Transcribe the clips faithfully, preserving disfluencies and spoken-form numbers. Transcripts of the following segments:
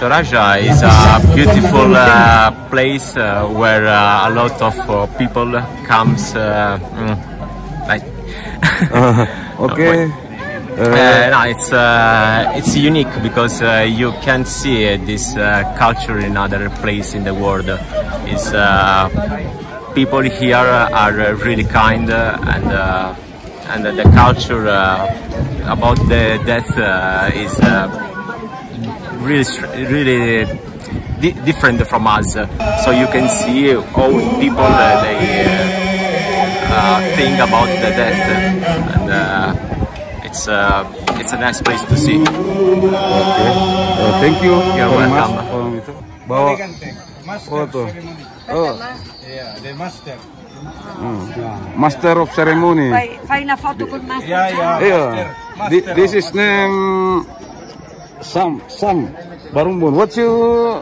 Toraja is a beautiful uh, place uh, where uh, a lot of uh, people comes uh, mm, like uh, okay uh, uh, no, it's uh, it's unique because uh, you can see uh, this uh, culture in other place in the world. Is uh, people here are really kind uh, and uh, and the culture uh, about the death uh, is uh, really really di different from us. So you can see how people uh, they uh, uh, think about the death, and uh, it's uh, it's a nice place to see. Okay, uh, thank you. You're welcome. Bawa foto. Oh, yeah, the master. Hmm. Master of ceremony. Fai, fai una foto col master. Yeah, yeah. Yeah. Master. Thi- This is name Sam Sam Barumbun. What's your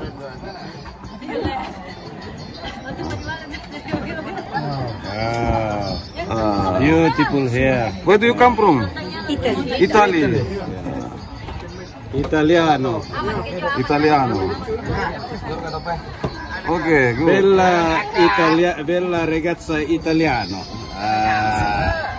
Ah, uh, beautiful hair. where do you come from? Italy. Italy. Italiano. Italiano. Okay, good. Bella Italia, bella ragazza italiano. Ah.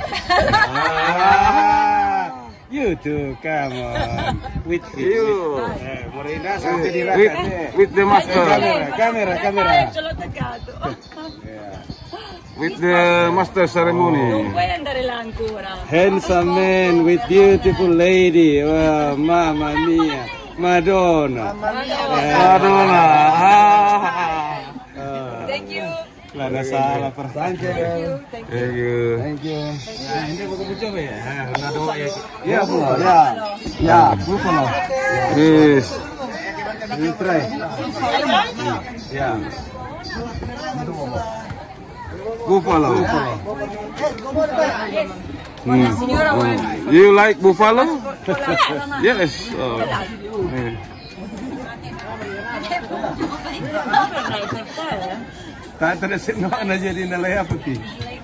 Ah. You too, come on. With You. Eh, Morena, sampai di With, belakang. with the master. Kamera, kamera, kamera. Ce l'ho attaccato. Yeah. With the master ceremony. Puoi andare là ancora. Handsome man with beautiful lady. Wow, mamma mia. Madonna. Madonna. Ah. Thank you. Lah, nggak salah per. Thank you. Thank you. Thank you. Thank you. Nah, ini bukan coba ya. Nah, doa ya. Ya, ya. Ya, buffalo. Yes. You try. Ya. Buffalo. Hmm. Hmm. You like buffalo? Yes. Oh. Yeah. Tanto na sino na jadi nalaya putih.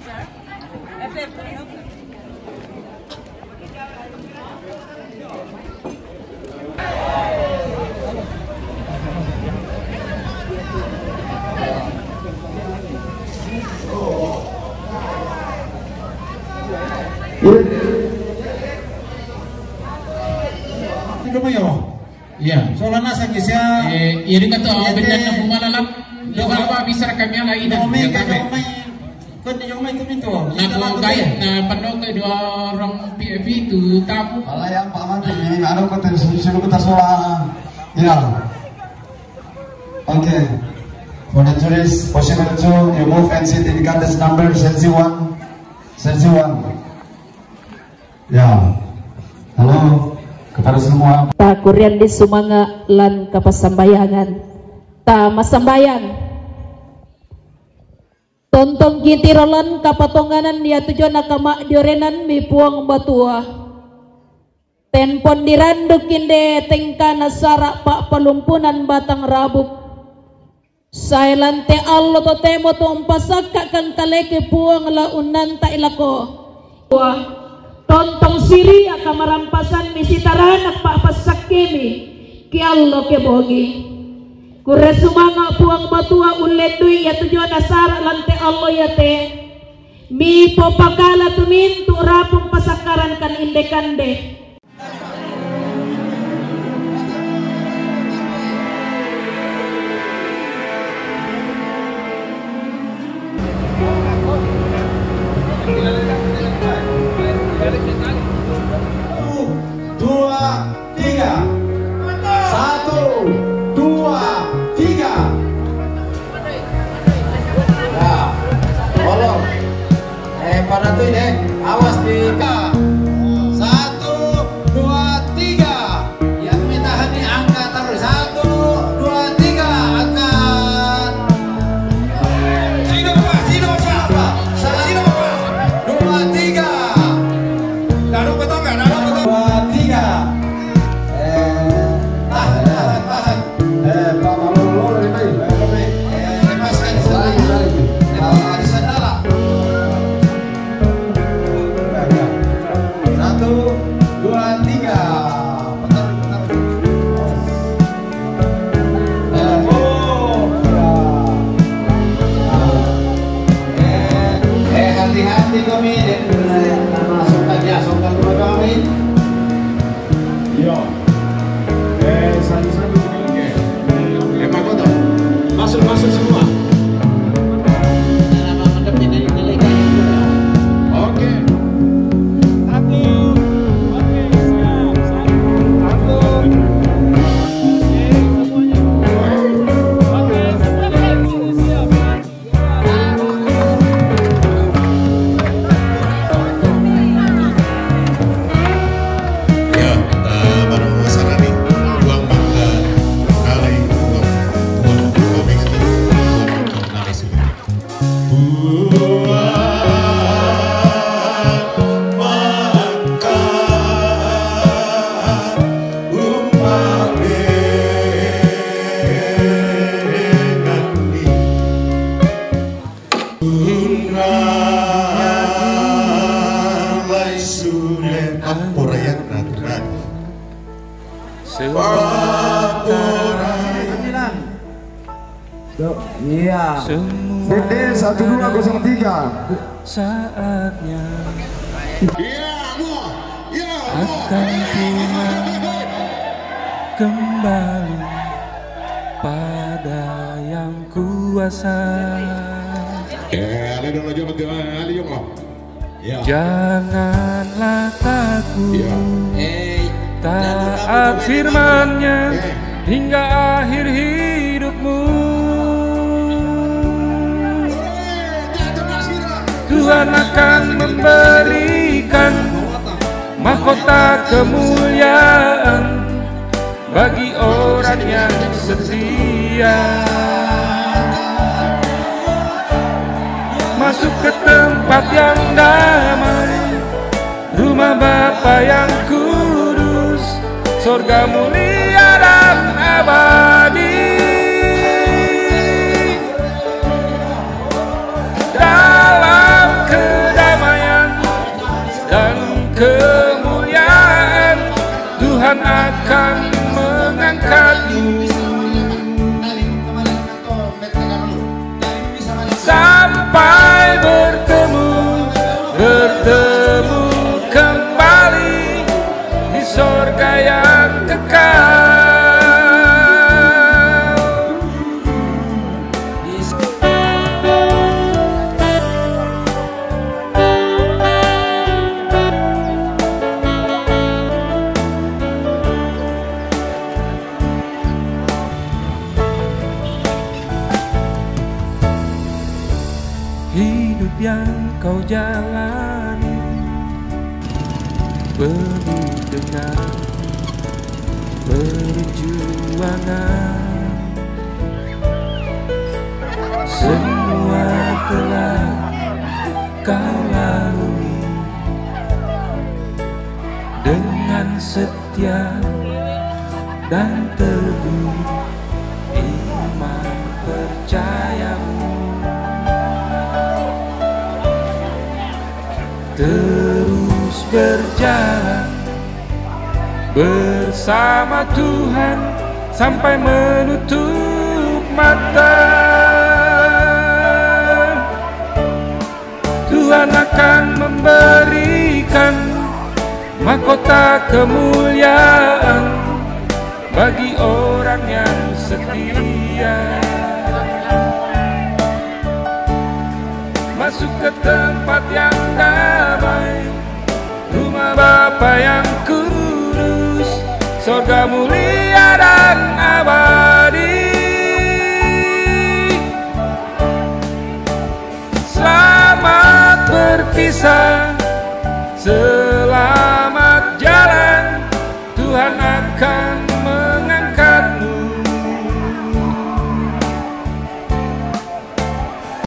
Ya, soalnya nasa kisah. Eh, ini kata benar na pumalalap. Lepas apa bisa kami lagi dah. Kami kami kau ni yang macam itu. Nak gaya, nak penuh ke dua orang P F itu tamu. Kalau yang paman ini ada kau terus suruh kita soal. Ya. Okay. For the tourists, possible to you move and sit in contest number Sensi one, Sensi one. Ya. Halo. Kepada semua ta kurian di sumanga lan kapasambayangan ta masambayang tontong kitirolan kapatonganan dia tujuan nakama diorenan mi puang batua tenpon diranduk inde tengka nasara pak pelumpunan batang rabuk sailante allo to temo to umpasaka kang kaleke puang la unan ta ilako wah tontong siri akan merampasan misitaran ak papasak kemi ki allo ke bogi kure sumanga puang batua ulendui ya tujuan asara lante allo ya te mi popakala tumin tu rapung pasakaran kan inde kande dua tiga satu dua tiga ya tolong eh pada tuh ini awas di satu dua tiga yang minta hani angkat terus satu dua tiga angkat sino pak sino siapa sino pak dua tiga lalu betul nggak lalu betul dua tiga eh tahan tahan tahan eh pak malu malu ini eh lepaskan lagi lagi ada sandala pasti kami dan termasuk lagi asokkan kami. Yo. Eh, satu-satu lagi. Eh, Makoto. Masuk-masuk semua. Nama mendapatkan nilai kaya juga. Oke. Satu. Oke, siap. Satu. Oke, semuanya. Oke, semuanya siap. Ya, kita bareng masalah nih. Buang bangga kali buang buang kami itu buang kali sudah. Buang bangga umat dengan Unrai sudah aporayan natural. Iya. D D satu dua nol tiga. Saatnya Ya, mau. Ya, akan pulang kembali pada yang kuasa. Eh, ada dong aja mati ada yang mau. Ya. Janganlah takut, Ya. taat firman-Nya hingga akhir hidupmu. Tuhan akan memberikan mahkota kemuliaan bagi orang yang setia. Masuk ke tempat yang damai, rumah Bapa yang kudus, surga mulia dan abadi. Dalam kedamaian dan kemuliaan, Tuhan akan mengangkatmu sampai bertemu, bertemu kembali di surga yang kekal. Hidup yang kau jalani penuh dengan perjuangan. Semua telah kau lalui dengan setia dan teguh iman percayamu. Terus berjalan bersama Tuhan sampai menutup mata. Tuhan akan memberikan mahkota kemuliaan bagi orang yang setia. Masuk ke tempat yang damai, rumah Bapa yang kudus, surga mulia dan abadi. Selamat berpisah.